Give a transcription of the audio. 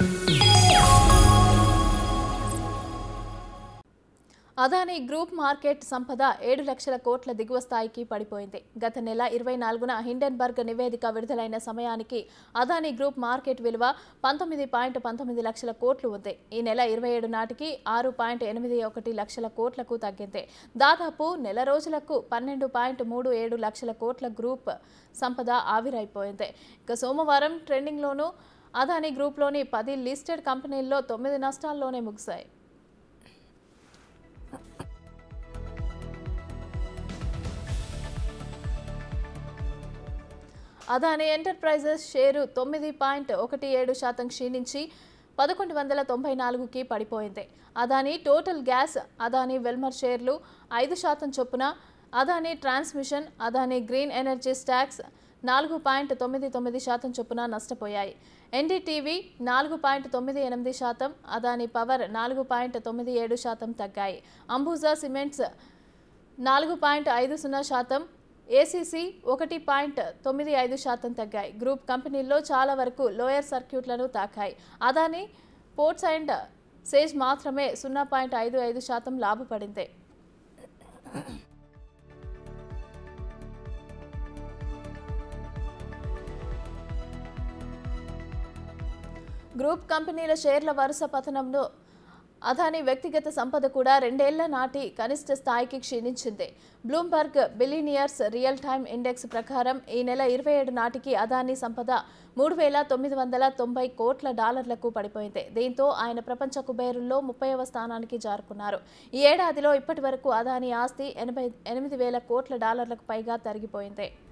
Adani group market సంపద 7 లక్షల కోట్ల దిగువ స్థాయికి పడిపోయింది. గత నెల 24న హిండెన్బర్గ్ నివేదిక విడుదలైన సమయానికి అదానీ గ్రూప్ మార్కెట్ విలువ 19.19 లక్షల కోట్లు ఉంది. ఈ నెల 27 నాటికి 6.81 లక్షల కోట్లకు తగ్గింది. దాదాపు నెల రోజులకు 12.37 లక్షల కోట్ల గ్రూప్ సంపద ఆవిరైపోయింది. ఇక సోమవారం ట్రెండింగ్లోనూ అదానీ గ్రూప్లోని 10 లిస్టెడ్ కంపెనీల్లో 9 నష్టాల్లోనే ముగిశాయి. అదానీ ఎంటర్ప్రైజెస్ షేరు 9.17% క్షీణించి 1194కి పడిపోయింది. Adani Total Gas, Adani Wilmar షేర్లు 5% చొప్పున, Adani Transmission, Adani Green Energy stocks 4.99% చొప్పున నష్టపోయాయి. ఎన్డీటీవీ 4.98%, అదానీ పవర్ 4.97% తగ్గాయి. అంబుజా సిమెంట్స్ 4.50%, ఏసీసీ 1.95% తగ్గాయి. గ్రూప్ కంపెనీల్లో చాలా వరకు లోయర్ సర్క్యూట్లను తాకాయి. అదానీ పోర్ట్స్ అండ్ సేజ్ మాత్రమే 0.55% లాభపడింది. గ్రూప్ కంపెనీల షేర్ల వరుస పతనంలో అదానీ వ్యక్తిగత సంపద కూడా 2 ఏళ్ల నాటి కనిష్ట స్థాయికి క్షీణించింది. Bloomberg billionaires real time index ప్రకారం ఈ నెల 27 నాటికి అదానీ సంపద $3,990 కోట్ల పడిపోయింది. దీంతో ఆయన ప్రపంచ కుబేరుల్లో 30వ స్థానానికి జారుకున్నారు. ఈ ఏడాదిలో ఇప్పటి వరకు అదానీ ఆస్తి $88,000 కోట్ల పైగా తరిగిపోయింది.